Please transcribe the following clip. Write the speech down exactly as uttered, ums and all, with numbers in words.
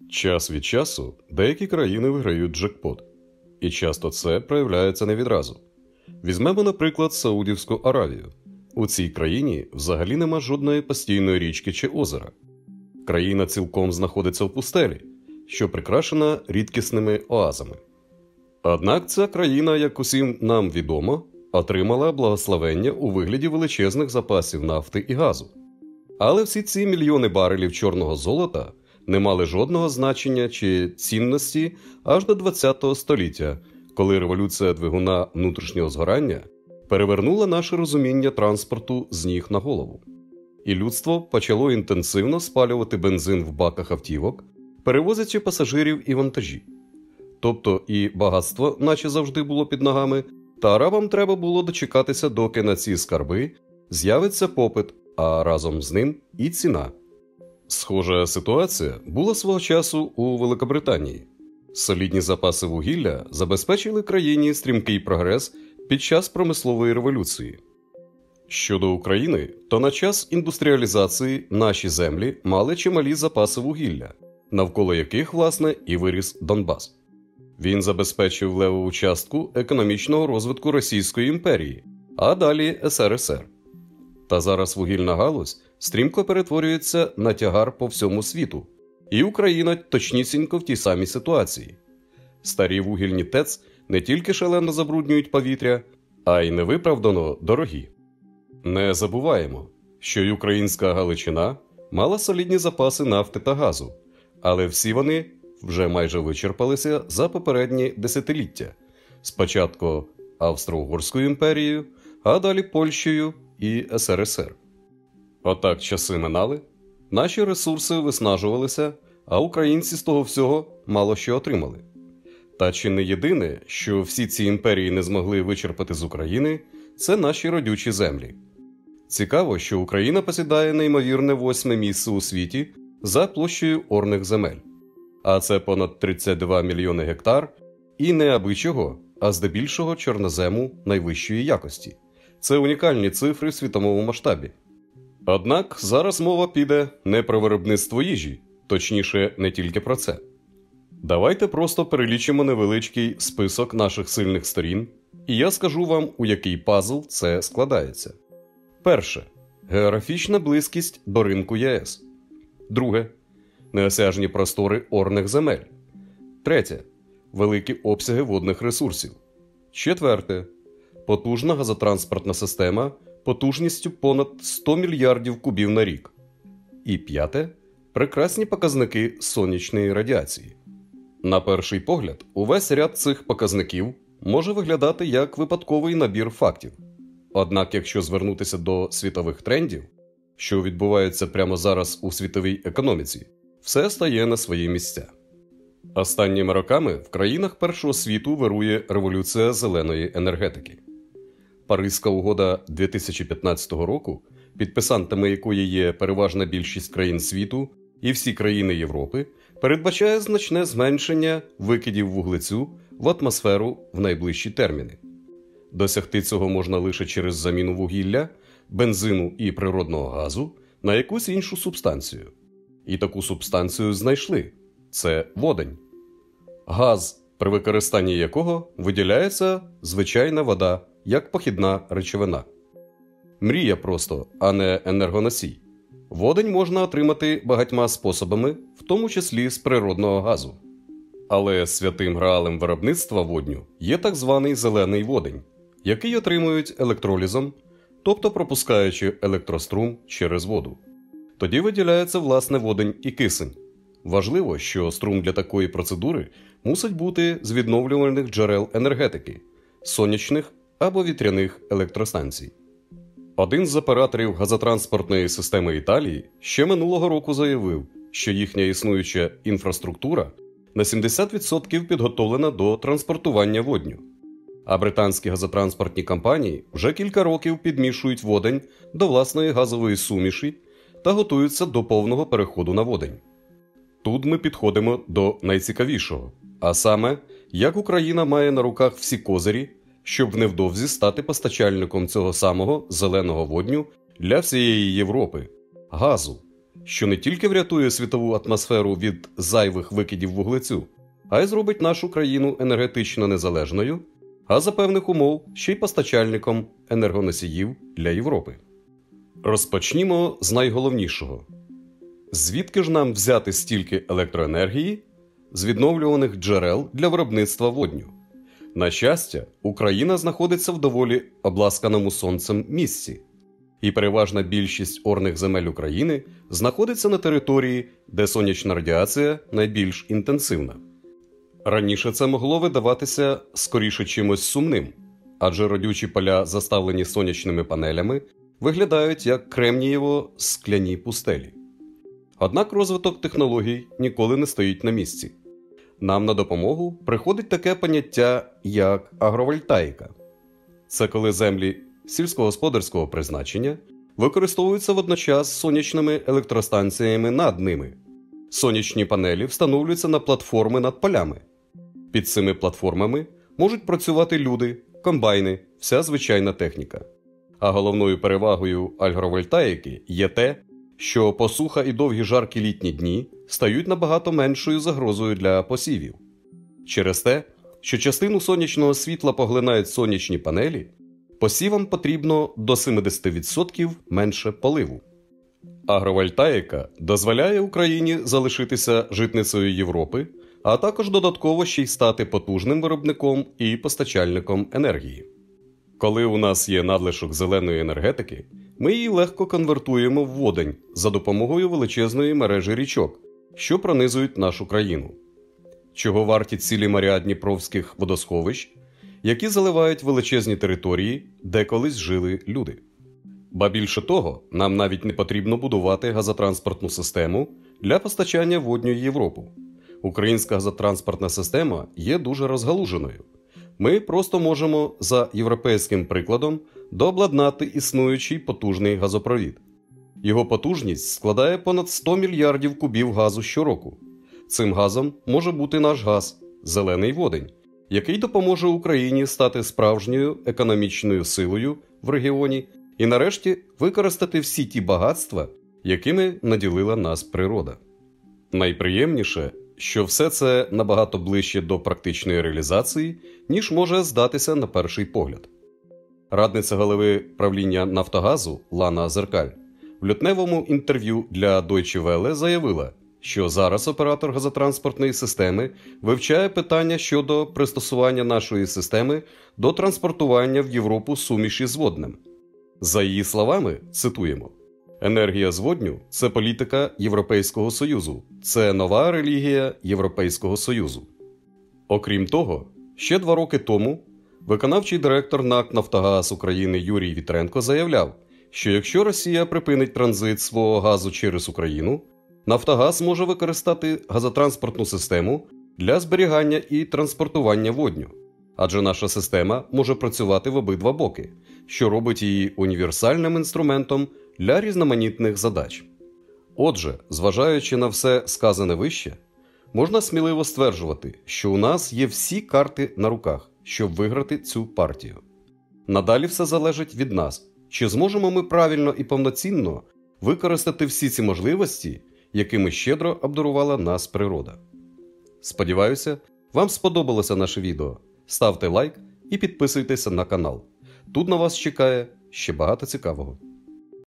Час від часу деякі країни виграють джекпот. І часто це проявляється не відразу. Візьмемо, наприклад, Саудівську Аравію. У цій країні взагалі нема жодної постійної річки чи озера. Країна цілком знаходиться в пустелі, що прикрашена рідкісними оазами. Однак ця країна, як усім нам відомо, отримала благословення у вигляді величезних запасів нафти і газу. Але всі ці мільйони барелів чорного золота не мали жодного значення чи цінності аж до ХХ століття, коли революція двигуна внутрішнього згорання перевернула наше розуміння транспорту з ніг на голову. І людство почало інтенсивно спалювати бензин в баках автівок, перевозячи пасажирів і вантажі. Тобто і багатство, наче завжди, було під ногами, та арабам треба було дочекатися, доки на ці скарби з'явиться попит, а разом з ним і ціна. Схожа ситуація була свого часу у Великобританії. Солідні запаси вугілля забезпечили країні стрімкий прогрес під час промислової революції. Щодо України, то на час індустріалізації наші землі мали чималі запаси вугілля, навколо яких, власне, і виріс Донбас. Він забезпечив левову частку економічного розвитку Російської імперії, а далі ес ер ес ер. Та зараз вугільна галузь стрімко перетворюється на тягар по всьому світу, і Україна точнісінько в тій самій ситуації. Старі вугільні ТЕЦ не тільки шалено забруднюють повітря, а й невиправдано дорогі. Не забуваємо, що й українська Галичина мала солідні запаси нафти та газу, але всі вони вже майже вичерпалися за попередні десятиліття. Спочатку Австро-Угорською імперією, а далі Польщею і ес ер ес ер. Отак часи минали, наші ресурси виснажувалися, а українці з того всього мало що отримали. Та чи не єдине, що всі ці імперії не змогли вичерпати з України, це наші родючі землі. Цікаво, що Україна посідає неймовірне восьме місце у світі за площею орних земель. А це понад тридцять два мільйони гектар і не аби чого, а здебільшого чорнозему найвищої якості. Це унікальні цифри в світовому масштабі. Однак зараз мова піде не про виробництво їжі, точніше, не тільки про це. Давайте просто перелічимо невеличкий список наших сильних сторін, і я скажу вам, у який пазл це складається. Перше. Географічна близькість до ринку є ес. Друге. Неосяжні простори орних земель. Третє. Великі обсяги водних ресурсів. Четверте. Потужна газотранспортна система потужністю понад сто мільярдів кубів на рік. І п'яте. Прекрасні показники сонячної радіації. На перший погляд, увесь ряд цих показників може виглядати як випадковий набір фактів. Однак, якщо звернутися до світових трендів, що відбуваються прямо зараз у світовій економіці, все стає на свої місця. Останніми роками в країнах першого світу вирує революція зеленої енергетики. Паризька угода дві тисячі п'ятнадцятого року, підписантами якої є переважна більшість країн світу і всі країни Європи, передбачає значне зменшення викидів вуглецю в атмосферу в найближчі терміни. Досягти цього можна лише через заміну вугілля, бензину і природного газу на якусь іншу субстанцію. І таку субстанцію знайшли – це водень. Газ, при використанні якого виділяється звичайна вода, як похідна речовина. Мрія просто, а не енергоносій. Водень можна отримати багатьма способами, в тому числі з природного газу. Але святим граалем виробництва водню є так званий зелений водень, який отримують електролізом, тобто пропускаючи електрострум через воду. Тоді виділяється власне водень і кисень. Важливо, що струм для такої процедури мусить бути з відновлювальних джерел енергетики – сонячних або вітряних електростанцій. Один з операторів газотранспортної системи Італії ще минулого року заявив, що їхня існуюча інфраструктура на сімдесят відсотків підготовлена до транспортування водню. А британські газотранспортні компанії вже кілька років підмішують водень до власної газової суміші та готуються до повного переходу на водень. Тут ми підходимо до найцікавішого, а саме, як Україна має на руках всі козирі, щоб невдовзі стати постачальником цього самого зеленого водню для всієї Європи – газу. що не тільки врятує світову атмосферу від зайвих викидів вуглецю, а й зробить нашу країну енергетично незалежною, а за певних умов ще й постачальником енергоносіїв для Європи. Розпочнімо з найголовнішого. Звідки ж нам взяти стільки електроенергії з відновлюваних джерел для виробництва водню? На щастя, Україна знаходиться в доволі обласканому сонцем місці, і переважна більшість орних земель України знаходиться на території, де сонячна радіація найбільш інтенсивна. Раніше це могло видаватися скоріше чимось сумним, адже родючі поля, заставлені сонячними панелями, виглядають як кремнієво-скляні пустелі. Однак розвиток технологій ніколи не стоїть на місці. Нам на допомогу приходить таке поняття, як агровольтаїка. Це коли землі сільськогосподарського призначення використовуються водночас з сонячними електростанціями над ними. Сонячні панелі встановлюються на платформи над полями. Під цими платформами можуть працювати люди, комбайни, вся звичайна техніка. А головною перевагою агровольтаїки є те, що посуха і довгі жаркі літні дні стають набагато меншою загрозою для посівів. Через те, що частину сонячного світла поглинають сонячні панелі, посівам потрібно до сімдесят відсотків менше поливу. Агровольтаїка дозволяє Україні залишитися житницею Європи, а також додатково ще й стати потужним виробником і постачальником енергії. Коли у нас є надлишок зеленої енергетики, ми її легко конвертуємо в водень за допомогою величезної мережі річок, що пронизують нашу країну. Чого варті цілі моря дніпровських водосховищ, які заливають величезні території, де колись жили люди. Ба більше того, нам навіть не потрібно будувати газотранспортну систему для постачання водню в Європу. Українська газотранспортна система є дуже розгалуженою. Ми просто можемо за європейським прикладом дообладнати існуючий потужний газопровід. Його потужність складає понад сто мільярдів кубів газу щороку. Цим газом може бути наш газ – зелений водень, який допоможе Україні стати справжньою економічною силою в регіоні і нарешті використати всі ті багатства, якими наділила нас природа. Найприємніше, що все це набагато ближче до практичної реалізації, ніж може здатися на перший погляд. Радниця голови правління «Нафтогазу» Лана Азеркаль в лютневому інтерв'ю для Deutsche Welle заявила, що зараз оператор газотранспортної системи вивчає питання щодо пристосування нашої системи до транспортування в Європу суміші з воднем. За її словами, цитуємо, «Енергія з водню – це політика Європейського Союзу, це нова релігія Європейського Союзу». Окрім того, ще два роки тому виконавчий директор НАК «Нафтогаз України» Юрій Вітренко заявляв, що якщо Росія припинить транзит свого газу через Україну, «Нафтогаз» може використати газотранспортну систему для зберігання і транспортування водню, адже наша система може працювати в обидва боки, що робить її універсальним інструментом для різноманітних задач. Отже, зважаючи на все сказане вище, можна сміливо стверджувати, що у нас є всі карти на руках, щоб виграти цю партію. Надалі все залежить від нас, чи зможемо ми правильно і повноцінно використати всі ці можливості, якими щедро обдарувала нас природа. Сподіваюся, вам сподобалося наше відео. Ставте лайк і підписуйтеся на канал. Тут на вас чекає ще багато цікавого.